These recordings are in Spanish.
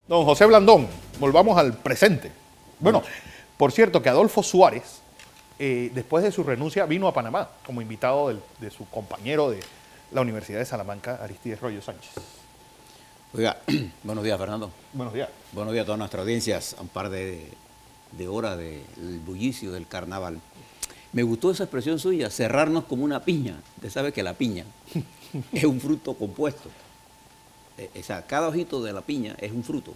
Don José Blandón, volvamos al presente. Bueno, por cierto que Adolfo Suárez, después de su renuncia, vino a Panamá como invitado de su compañero de la Universidad de Salamanca, Aristides Royo Sánchez. Oiga, buenos días, Fernando. Buenos días. Buenos días a todas nuestras audiencias, a un par de horas del bullicio del carnaval. Me gustó esa expresión suya, cerrarnos como una piña. Usted sabe que la piña es un fruto compuesto. O sea, cada ojito de la piña es un fruto.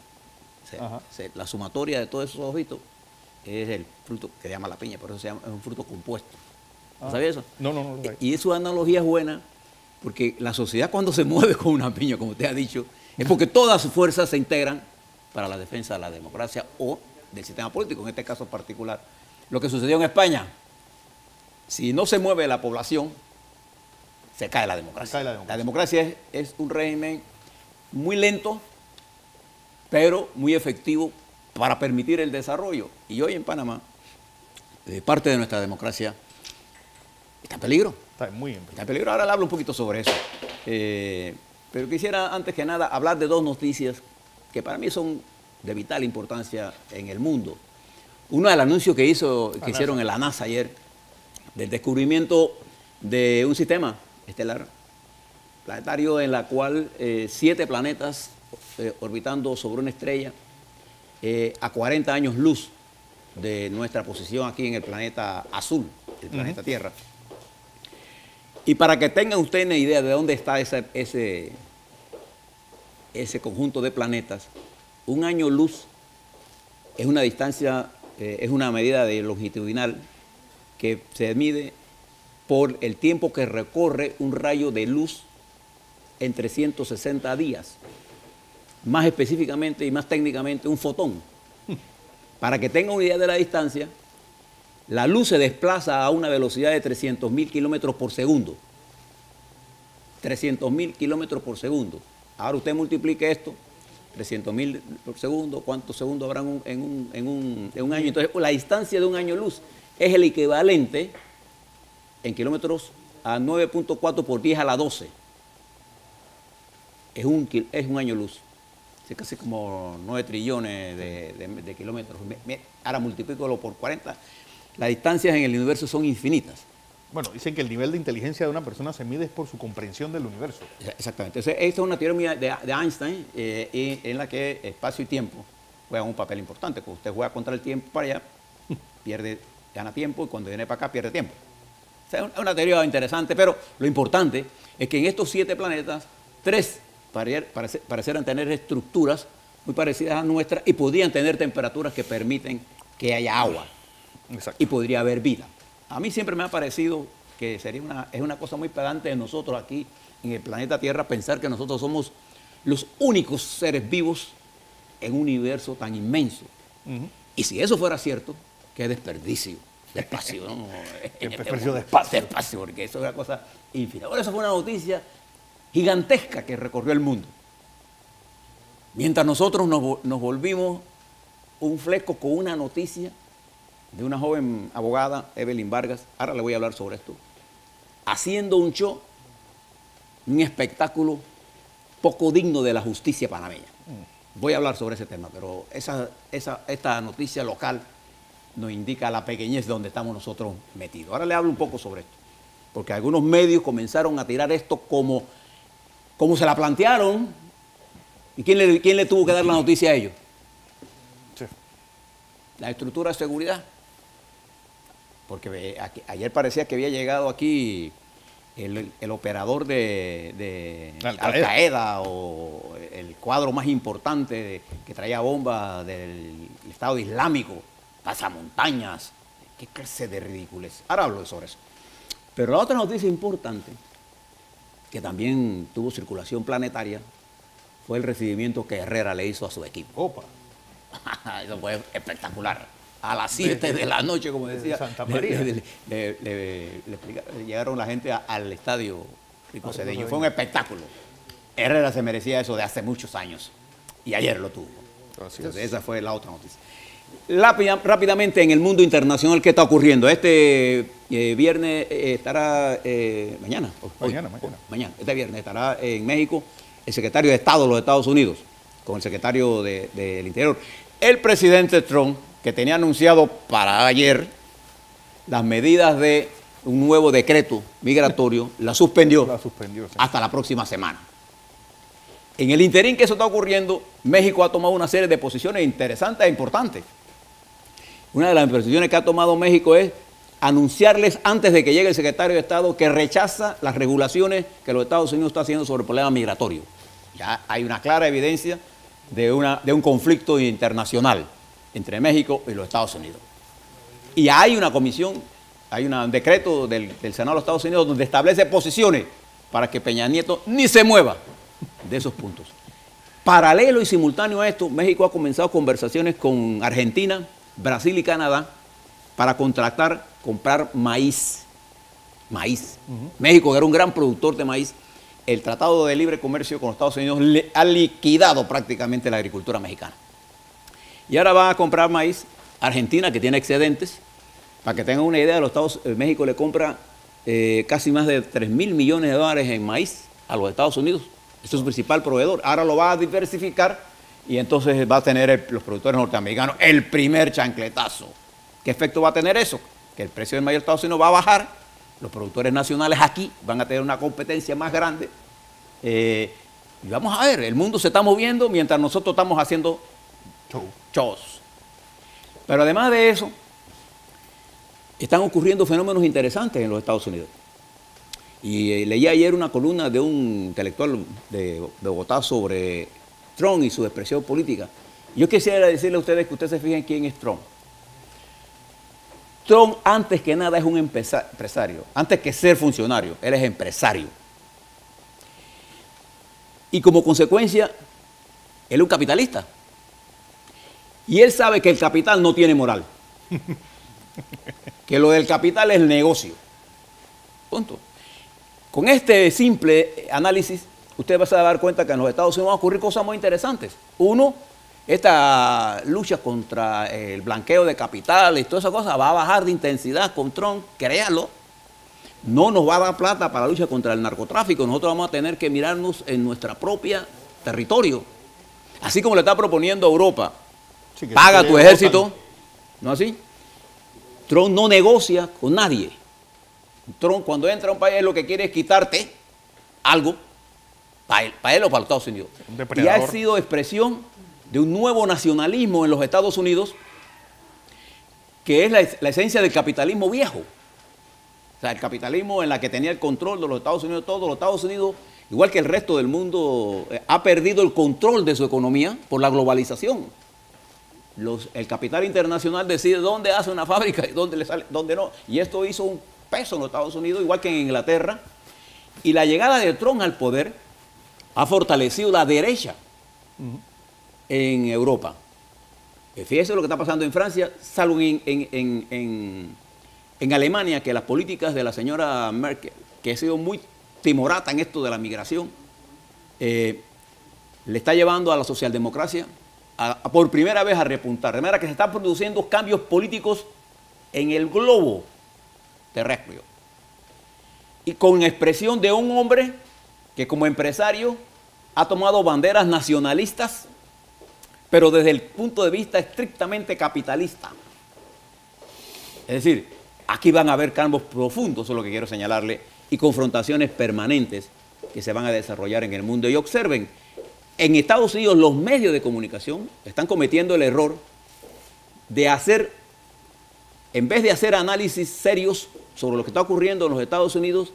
La sumatoria de todos esos ojitos es el fruto que se llama la piña, por eso se llama, es un fruto compuesto. ¿No sabía eso? No. Y su analogía es buena, porque la sociedad cuando se mueve con una piña, como usted ha dicho, es porque todas sus fuerzas se integran para la defensa de la democracia o del sistema político, en este caso particular. Lo que sucedió en España, si no se mueve la población, se cae la democracia. La democracia es un régimen muy lento, pero muy efectivo para permitir el desarrollo. Y hoy en Panamá, parte de nuestra democracia está en peligro. Está muy en peligro. Está en peligro. Ahora le hablo un poquito sobre eso. Pero quisiera, antes que nada, hablar de dos noticias que para mí son de vital importancia en el mundo. Uno, el anuncio que hicieron en la NASA ayer, del descubrimiento de un sistema estelar planetario en la cual 7 planetas orbitando sobre una estrella a 40 años luz de nuestra posición aquí en el planeta azul, el planeta Tierra. Y para que tengan ustedes una idea de dónde está ese conjunto de planetas, un año luz es una distancia, es una medida de longitudinal que se mide por el tiempo que recorre un rayo de luz en 360 días. Más específicamente y más técnicamente, un fotón. Para que tengan una idea de la distancia, la luz se desplaza a una velocidad de 300.000 kilómetros por segundo. 300.000 kilómetros por segundo. Ahora usted multiplique esto, 300.000 por segundo, ¿cuántos segundos habrán en un año? Entonces, la distancia de un año luz es el equivalente en kilómetros a 9.4 por 10 a la 12. Es un año luz. Es casi como 9 trillones de kilómetros. Ahora multiplícalo por 40. Las distancias en el universo son infinitas. Bueno, dicen que el nivel de inteligencia de una persona se mide por su comprensión del universo. Exactamente. Entonces, esta es una teoría de Einstein en la que espacio y tiempo juegan un papel importante. Cuando usted juega contra el tiempo para allá, gana tiempo, y cuando viene para acá pierde tiempo. O sea, es una teoría interesante, pero lo importante es que en estos 7 planetas, 3 parecieran tener estructuras muy parecidas a nuestras y podrían tener temperaturas que permiten que haya agua. Exacto. Y podría haber vida. A mí siempre me ha parecido que es una cosa muy pedante de nosotros aquí en el planeta Tierra pensar que nosotros somos los únicos seres vivos en un universo tan inmenso. Y si eso fuera cierto, qué desperdicio de espacio, ¿no? Qué desperdicio de espacio. Porque eso es una cosa infinita. Ahora, eso fue una noticia gigantesca que recorrió el mundo. Mientras nosotros nos volvimos un fleco con una noticia de una joven abogada, Evelyn Vargas, ahora le voy a hablar sobre esto, haciendo un show, un espectáculo poco digno de la justicia panameña. Voy a hablar sobre ese tema, pero esta noticia local nos indica la pequeñez de donde estamos nosotros metidos. Ahora le hablo un poco sobre esto, porque algunos medios comenzaron a tirar esto como se la plantearon. ¿Y quién le tuvo que dar la noticia a ellos? Sí. La estructura de seguridad. Porque ayer parecía que había llegado aquí el operador de Al-Qaeda o el cuadro más importante que traía bombas del Estado Islámico, pasamontañas. ¿Qué clase de ridículos? Ahora hablo sobre eso. Pero la otra noticia importante, que también tuvo circulación planetaria, fue el recibimiento que Herrera le hizo a su equipo. Opa. Eso fue espectacular. A las 7 de la noche, como decía, Santa María. Llegaron la gente al estadio Rico Cedeño. Fue un espectáculo. Herrera se merecía eso de hace muchos años. Y ayer lo tuvo. Entonces, esa fue la otra noticia. Rápidamente, en el mundo internacional, ¿qué está ocurriendo? Este viernes estará, mañana, este viernes estará en México el secretario de Estado de los Estados Unidos, con el secretario del Interior. El presidente Trump, que tenía anunciado para ayer las medidas de un nuevo decreto migratorio, la suspendió, sí. hasta la próxima semana. En el interín que eso está ocurriendo, México ha tomado una serie de posiciones interesantes e importantes. Una de las posiciones que ha tomado México es anunciarles antes de que llegue el secretario de Estado que rechaza las regulaciones que los Estados Unidos está haciendo sobre el problema migratorio. Ya hay una clara evidencia de un conflicto internacional entre México y los Estados Unidos. Y hay una comisión, hay un decreto del Senado de los Estados Unidos donde establece posiciones para que Peña Nieto ni se mueva de esos puntos. Paralelo y simultáneo a esto, México ha comenzado conversaciones con Argentina, Brasil y Canadá para comprar maíz. México, que era un gran productor de maíz, el Tratado de Libre Comercio con los Estados Unidos ha liquidado prácticamente la agricultura mexicana. Y ahora va a comprar maíz Argentina, que tiene excedentes. Para que tengan una idea, México le compra casi más de 3.000 millones de dólares en maíz a los Estados Unidos. Este es su principal proveedor. Ahora lo va a diversificar y entonces va a tener los productores norteamericanos el primer chancletazo. ¿Qué efecto va a tener eso? Que el precio del maíz de Estados Unidos va a bajar, los productores nacionales aquí van a tener una competencia más grande. Y vamos a ver, el mundo se está moviendo mientras nosotros estamos haciendo shows. Pero además de eso, están ocurriendo fenómenos interesantes en los Estados Unidos. Y leí ayer una columna de un intelectual de Bogotá sobre Trump y su expresión política. Yo quisiera decirle a ustedes que ustedes se fijen quién es Trump. Trump, antes que nada, es un empresario. Antes que ser funcionario, él es empresario. Y como consecuencia, él es un capitalista. Y él sabe que el capital no tiene moral. Que lo del capital es negocio. Punto. Con este simple análisis, usted va a dar cuenta que en los Estados Unidos van a ocurrir cosas muy interesantes. Uno, esta lucha contra el blanqueo de capitales y toda esa cosa va a bajar de intensidad con Trump, créalo. No nos va a dar plata para la lucha contra el narcotráfico. Nosotros vamos a tener que mirarnos en nuestro propio territorio. Así como le está proponiendo a Europa, sí, paga tu ejército, ¿no así? Trump no negocia con nadie. Trump, cuando entra a un país, lo que quiere es quitarte algo para él o para los Estados Unidos. Y ha sido expresión de un nuevo nacionalismo en los Estados Unidos, que es la esencia del capitalismo viejo. O sea, el capitalismo en la que tenía el control de los Estados Unidos, todos los Estados Unidos, igual que el resto del mundo, ha perdido el control de su economía por la globalización. El capital internacional decide dónde hace una fábrica y dónde le sale, dónde no. Y esto hizo un peso en los Estados Unidos, igual que en Inglaterra. Y la llegada de Trump al poder ha fortalecido la derecha en Europa. Fíjese lo que está pasando en Francia, salvo en Alemania, que las políticas de la señora Merkel, que ha sido muy timorata en esto de la migración, le está llevando a la socialdemocracia por primera vez a repuntar. De manera que se están produciendo cambios políticos en el globo terrestre. Y con expresión de un hombre que como empresario ha tomado banderas nacionalistas, pero desde el punto de vista estrictamente capitalista. Es decir, aquí van a haber cambios profundos, eso es lo que quiero señalarle, y confrontaciones permanentes que se van a desarrollar en el mundo. Y observen, en Estados Unidos los medios de comunicación están cometiendo el error de hacer, en vez de hacer análisis serios sobre lo que está ocurriendo en los Estados Unidos,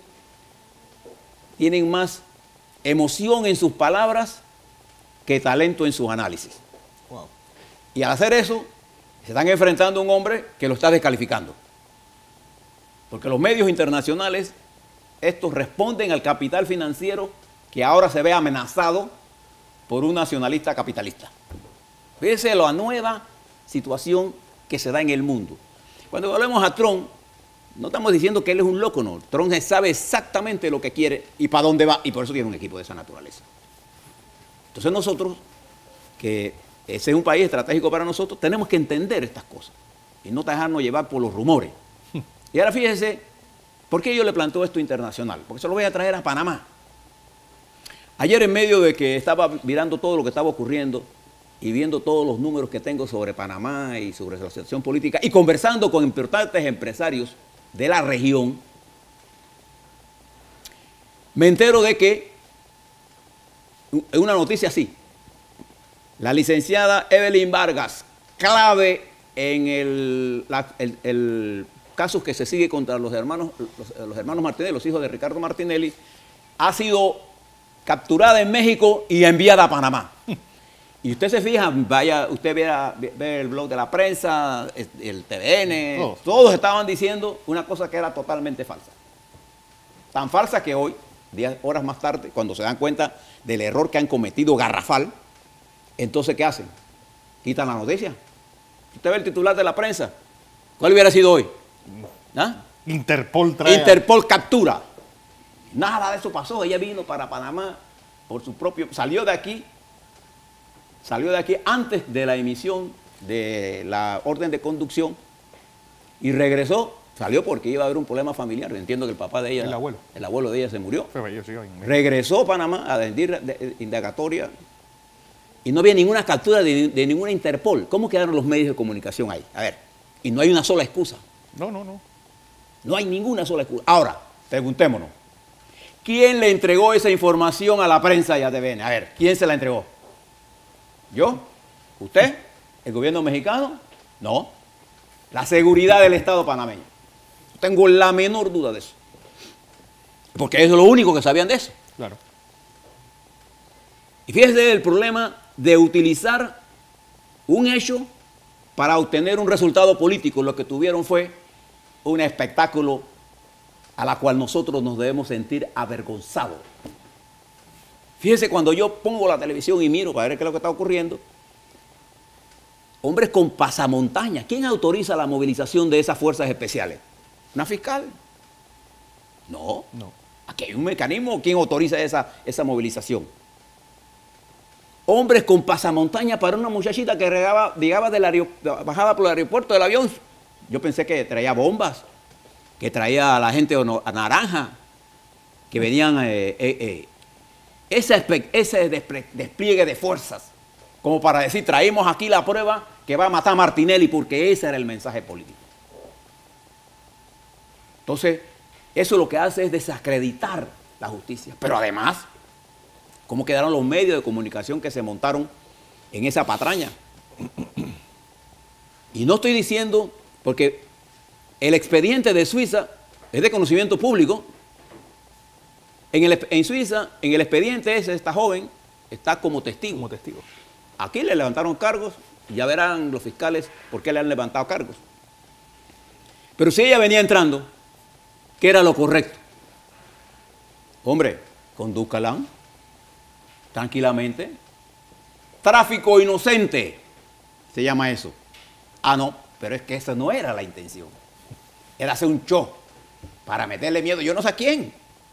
tienen más emoción en sus palabras que talento en sus análisis. Wow. Y al hacer eso, se están enfrentando a un hombre que lo está descalificando. Porque los medios internacionales, estos responden al capital financiero que ahora se ve amenazado por un nacionalista capitalista. Fíjense la nueva situación que se da en el mundo. Cuando volvemos a Trump, no estamos diciendo que él es un loco, no. Trump sabe exactamente lo que quiere y para dónde va, y por eso tiene un equipo de esa naturaleza. Entonces nosotros, que ese es un país estratégico para nosotros, tenemos que entender estas cosas y no dejarnos llevar por los rumores. Y ahora fíjese, ¿por qué yo le planteo esto internacional? Porque se lo voy a traer a Panamá. Ayer, en medio de que estaba mirando todo lo que estaba ocurriendo y viendo todos los números que tengo sobre Panamá y sobre la situación política y conversando con importantes empresarios de la región, me entero de que una noticia así: la licenciada Evelyn Vargas, clave en el caso que se sigue contra los hermanos Martinelli, los hijos de Ricardo Martinelli, ha sido capturada en México y enviada a Panamá. Y usted se fija, vaya, usted ve el blog de la prensa, el TVN, todos estaban diciendo una cosa que era totalmente falsa. Tan falsa que hoy, 10 horas más tarde, cuando se dan cuenta del error que han cometido garrafal, entonces, ¿qué hacen? Quitan la noticia. Usted ve el titular de la prensa. ¿Cuál hubiera sido hoy? ¿Ah? Interpol trae. Interpol captura. Nada de eso pasó. Ella vino para Panamá por su propio... Salió de aquí antes de la emisión de la orden de conducción y regresó. Salió porque iba a haber un problema familiar. Entiendo que el papá de ella... El abuelo de ella se murió. Regresó a Panamá a rendir indagatoria y no había ninguna captura de ninguna Interpol. ¿Cómo quedaron los medios de comunicación ahí? A ver, y no hay una sola excusa. No. No hay ninguna sola excusa. Ahora, preguntémonos. ¿Quién le entregó esa información a la prensa y a TVN? A ver, ¿quién se la entregó? ¿Yo? ¿Usted? ¿El gobierno mexicano? No. La seguridad del Estado panameño. No tengo la menor duda de eso. Porque eso es lo único que sabían de eso. Claro. Y fíjese el problema de utilizar un hecho para obtener un resultado político. Lo que tuvieron fue un espectáculo a la cual nosotros nos debemos sentir avergonzados. Fíjese, cuando yo pongo la televisión y miro para ver qué es lo que está ocurriendo, hombres con pasamontañas. ¿Quién autoriza la movilización de esas fuerzas especiales? ¿Una fiscal? No. Aquí hay un mecanismo. ¿Quién autoriza esa movilización? Hombres con pasamontaña para una muchachita que bajaba por el aeropuerto del avión. Yo pensé que traía bombas, que traía a la gente a naranja, que venían ese despliegue de fuerzas, como para decir, traemos aquí la prueba que va a matar a Martinelli, porque ese era el mensaje político. Entonces, eso lo que hace es desacreditar la justicia. Pero además, ¿cómo quedaron los medios de comunicación que se montaron en esa patraña? Y no estoy diciendo, porque el expediente de Suiza es de conocimiento público. En Suiza, en el expediente esta joven está como testigo. Aquí le levantaron cargos y ya verán los fiscales por qué le han levantado cargos. Pero si ella venía entrando, ¿qué era lo correcto? Hombre, condúzcala tranquilamente. Tráfico inocente se llama eso. Ah, no, pero es que esa no era la intención. Era hacer un show para meterle miedo, yo no sé a quién.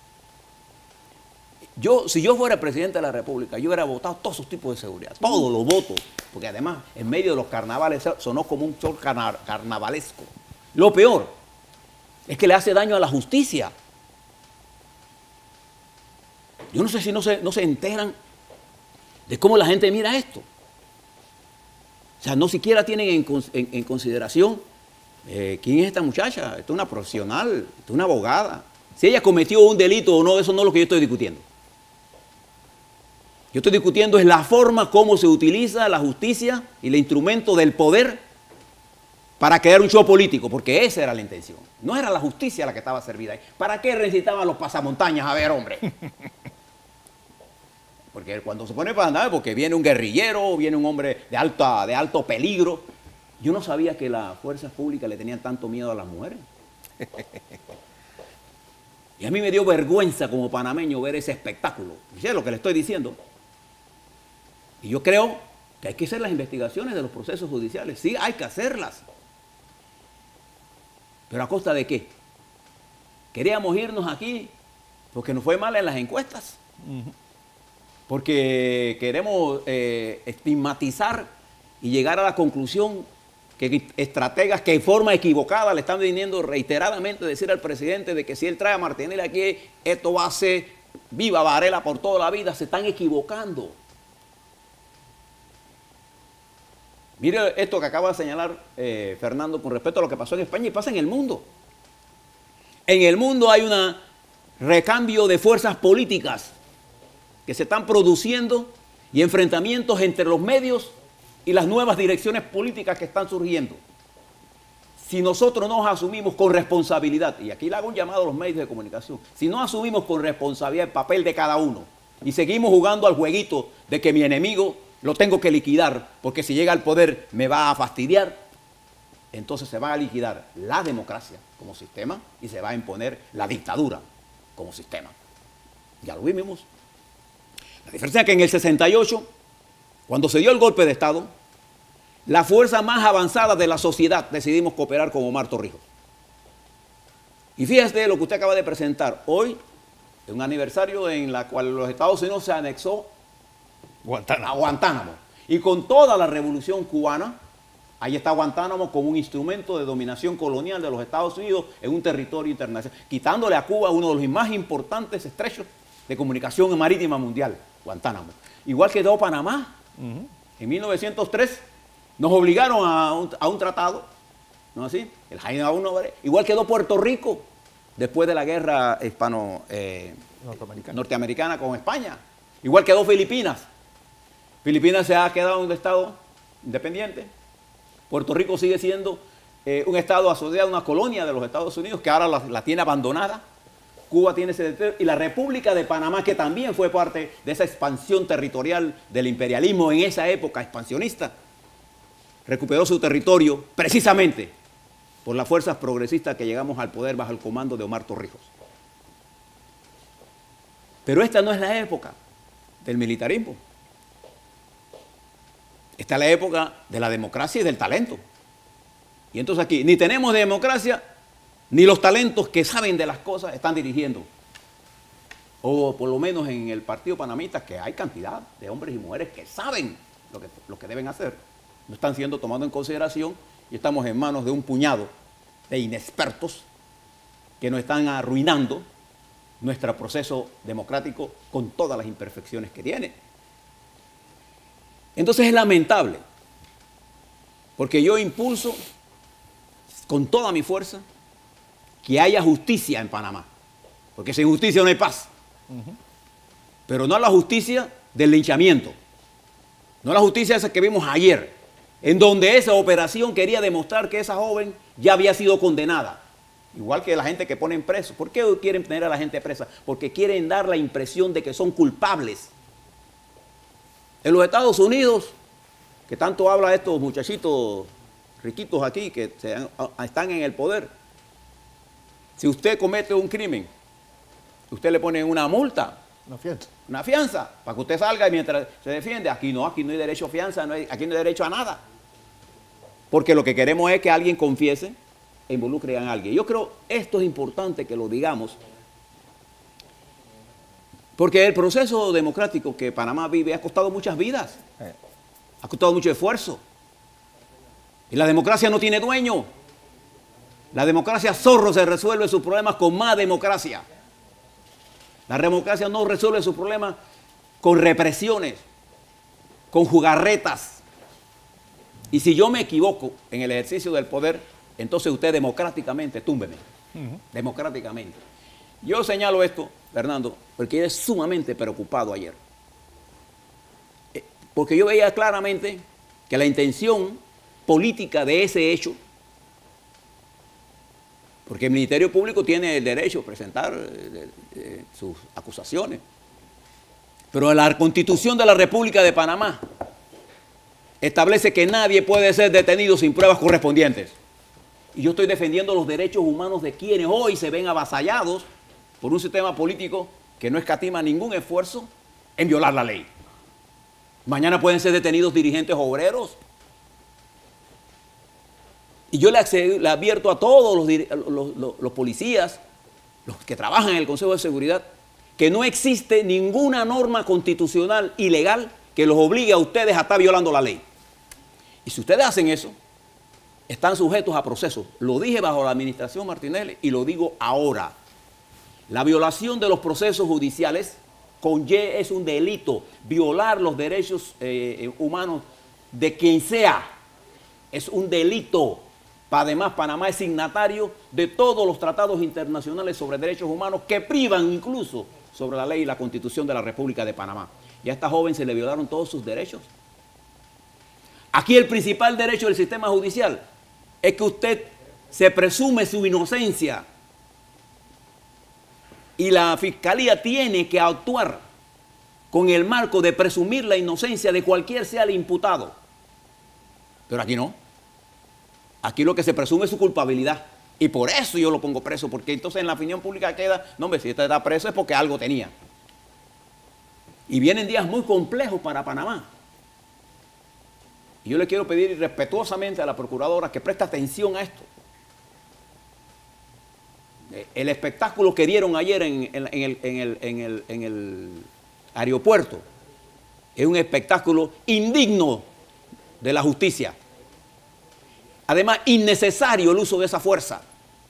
Si yo fuera presidente de la República, yo hubiera votado todos sus tipos de seguridad, todos los votos, porque además en medio de los carnavales sonó como un show carnavalesco. Lo peor es que le hace daño a la justicia. Yo no sé si no se enteran de cómo la gente mira esto. O sea, no siquiera tienen en consideración quién es esta muchacha. Esta es una profesional, esta es una abogada. Si ella cometió un delito o no, eso no es lo que yo estoy discutiendo. Yo estoy discutiendo es la forma como se utiliza la justicia y el instrumento del poder para crear un show político, porque esa era la intención. No era la justicia la que estaba servida ahí. ¿Para qué recitaban los pasamontañas? A ver, hombre. Porque cuando se pone para andar, porque viene un guerrillero, viene un hombre de alto peligro. Yo no sabía que las fuerzas públicas le tenían tanto miedo a las mujeres. Y a mí me dio vergüenza como panameño ver ese espectáculo. ¿Sí? Lo que le estoy diciendo. Y yo creo que hay que hacer las investigaciones de los procesos judiciales. Sí, hay que hacerlas. ¿Pero a costa de qué? Queríamos irnos aquí porque nos fue mal en las encuestas. Porque queremos estigmatizar y llegar a la conclusión que estrategas que de forma equivocada le están viniendo reiteradamente a decir al presidente de que si él trae a Martinelli aquí, esto va a ser viva Varela por toda la vida, se están equivocando. Mire esto que acaba de señalar Fernando con respecto a lo que pasó en España y pasa en el mundo. En el mundo hay un recambio de fuerzas políticas que se están produciendo y enfrentamientos entre los medios y las nuevas direcciones políticas que están surgiendo. Si nosotros no nos asumimos con responsabilidad, y aquí le hago un llamado a los medios de comunicación, si no asumimos con responsabilidad el papel de cada uno y seguimos jugando al jueguito de que mi enemigo lo tengo que liquidar porque si llega al poder me va a fastidiar, entonces se va a liquidar la democracia como sistema y se va a imponer la dictadura como sistema. Ya lo vimos. La diferencia es que en el 68, cuando se dio el golpe de Estado, la fuerza más avanzada de la sociedad decidimos cooperar con Omar Torrijos. Y fíjate lo que usted acaba de presentar. Hoy, es un aniversario en la cual los Estados Unidos se anexó a Guantánamo. Y con toda la revolución cubana, ahí está Guantánamo como un instrumento de dominación colonial de los Estados Unidos en un territorio internacional, quitándole a Cuba uno de los más importantes estrechos de comunicación marítima mundial, Guantánamo. Igual quedó Panamá. En 1903 nos obligaron a un tratado, ¿no es así? El Jaime Aúno, igual quedó Puerto Rico después de la guerra norteamericana con España. Igual quedó Filipinas. Filipinas se ha quedado un estado independiente. Puerto Rico sigue siendo un estado asociado a una colonia de los Estados Unidos que ahora la tiene abandonada. Cuba tiene ese territorio y la República de Panamá, que también fue parte de esa expansión territorial del imperialismo en esa época expansionista, recuperó su territorio precisamente por las fuerzas progresistas que llegamos al poder bajo el comando de Omar Torrijos. Pero esta no es la época del militarismo. Esta es la época de la democracia y del talento. Y entonces aquí ni tenemos democracia, ni los talentos que saben de las cosas están dirigiendo. O por lo menos en el Partido Panamista, que hay cantidad de hombres y mujeres que saben lo que deben hacer. No están siendo tomados en consideración y estamos en manos de un puñado de inexpertos que nos están arruinando nuestro proceso democrático con todas las imperfecciones que tiene. Entonces es lamentable, porque yo impulso con toda mi fuerza que haya justicia en Panamá, porque sin justicia no hay paz. Pero no la justicia del linchamiento, no la justicia esa que vimos ayer, en donde esa operación quería demostrar que esa joven ya había sido condenada. Igual que la gente que ponen presos. ¿Por qué quieren tener a la gente presa? Porque quieren dar la impresión de que son culpables. En los Estados Unidos, que tanto habla estos muchachitos riquitos aquí, que están en el poder, si usted comete un crimen, usted le pone una multa, una fianza, para que usted salga y mientras se defiende. Aquí no hay derecho a fianza, aquí no hay derecho a nada. Porque lo que queremos es que alguien confiese e involucre a alguien. Yo creo esto es importante que lo digamos, porque el proceso democrático que Panamá vive ha costado muchas vidas, ha costado mucho esfuerzo. Y la democracia no tiene dueño. La democracia zorro se resuelve sus problemas con más democracia. La democracia no resuelve sus problemas con represiones, con jugarretas. Y si yo me equivoco en el ejercicio del poder, entonces usted democráticamente túmbeme. Democráticamente. Yo señalo esto, Fernando, porque yo estoy sumamente preocupado ayer. Porque yo veía claramente que la intención política de ese hecho, porque el Ministerio Público tiene el derecho a presentar sus acusaciones, pero la Constitución de la República de Panamá establece que nadie puede ser detenido sin pruebas correspondientes. Y yo estoy defendiendo los derechos humanos de quienes hoy se ven avasallados por un sistema político que no escatima ningún esfuerzo en violar la ley. Mañana pueden ser detenidos dirigentes obreros. Y yo le advierto a todos los policías, los que trabajan en el Consejo de Seguridad, que no existe ninguna norma constitucional y legal que los obligue a ustedes a estar violando la ley. Y si ustedes hacen eso, están sujetos a procesos. Lo dije bajo la administración Martinelli y lo digo ahora. La violación de los procesos judiciales con Y es un delito. Violar los derechos humanos de quien sea es un delito. Además, Panamá es signatario de todos los tratados internacionales sobre derechos humanos que privan incluso sobre la ley y la Constitución de la República de Panamá. Y a esta joven se le violaron todos sus derechos. Aquí el principal derecho del sistema judicial es que usted se presume su inocencia y la Fiscalía tiene que actuar con el marco de presumir la inocencia de cualquier sea el imputado. Pero aquí no. Aquí lo que se presume es su culpabilidad. Y por eso yo lo pongo preso, porque entonces en la opinión pública queda, no hombre, si este está preso es porque algo tenía. Y vienen días muy complejos para Panamá. Y yo le quiero pedir respetuosamente a la procuradora que preste atención a esto. El espectáculo que dieron ayer en el aeropuerto es un espectáculo indigno de la justicia. Además, innecesario el uso de esa fuerza.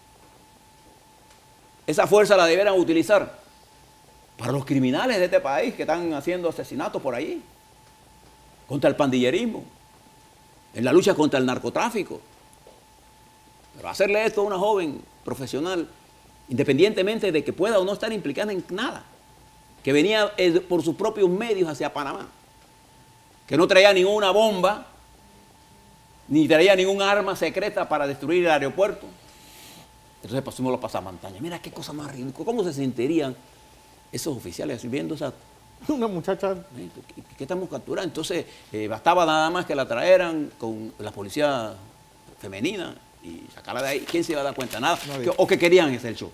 Esa fuerza la deberán utilizar para los criminales de este país que están haciendo asesinatos por ahí, contra el pandillerismo, en la lucha contra el narcotráfico. Pero hacerle esto a una joven profesional, independientemente de que pueda o no estar implicada en nada, que venía por sus propios medios hacia Panamá, que no traía ninguna bomba, ni traía ningún arma secreta para destruir el aeropuerto. Entonces pasamos los pasamontañas. Mira qué cosa más ridícula. ¿Cómo se sentirían esos oficiales viendo esa... Una muchacha... ¿Qué estamos capturando? Entonces bastaba nada más que la trajeran con la policía femenina y sacarla de ahí. ¿Quién se iba a dar cuenta? Nada. ¿O que querían hacer el show?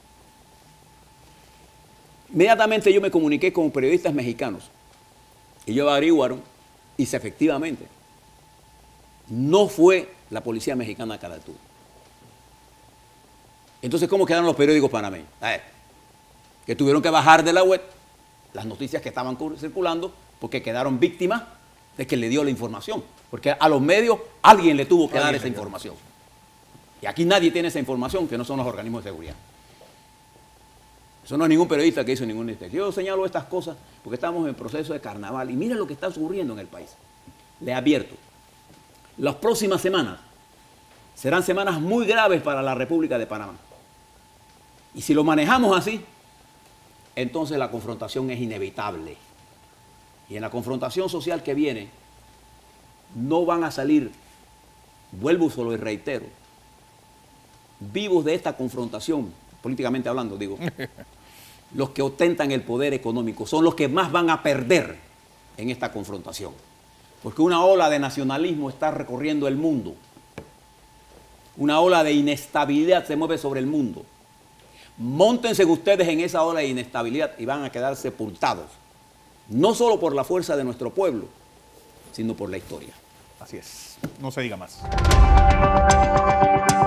Inmediatamente yo me comuniqué con periodistas mexicanos. Ellos averiguaron y efectivamente no fue la policía mexicana que la detuvo. Entonces, ¿cómo quedaron los periódicos panameños? Que tuvieron que bajar de la web las noticias que estaban circulando porque quedaron víctimas de que le dio la información. Porque a los medios alguien le tuvo que dar esa información. Y aquí nadie tiene esa información, que no son los organismos de seguridad. Eso no es ningún periodista que hizo ningún investigación. Yo señalo estas cosas porque estamos en proceso de carnaval. Y miren lo que está ocurriendo en el país. Les advierto. Las próximas semanas serán semanas muy graves para la República de Panamá. Y si lo manejamos así, entonces la confrontación es inevitable. Y en la confrontación social que viene, no van a salir, vuelvo solo y reitero, vivos de esta confrontación, políticamente hablando, digo, los que ostentan el poder económico, son los que más van a perder en esta confrontación. Porque una ola de nacionalismo está recorriendo el mundo. Una ola de inestabilidad se mueve sobre el mundo. Móntense ustedes en esa ola de inestabilidad y van a quedar sepultados. No solo por la fuerza de nuestro pueblo, sino por la historia. Así es. No se diga más.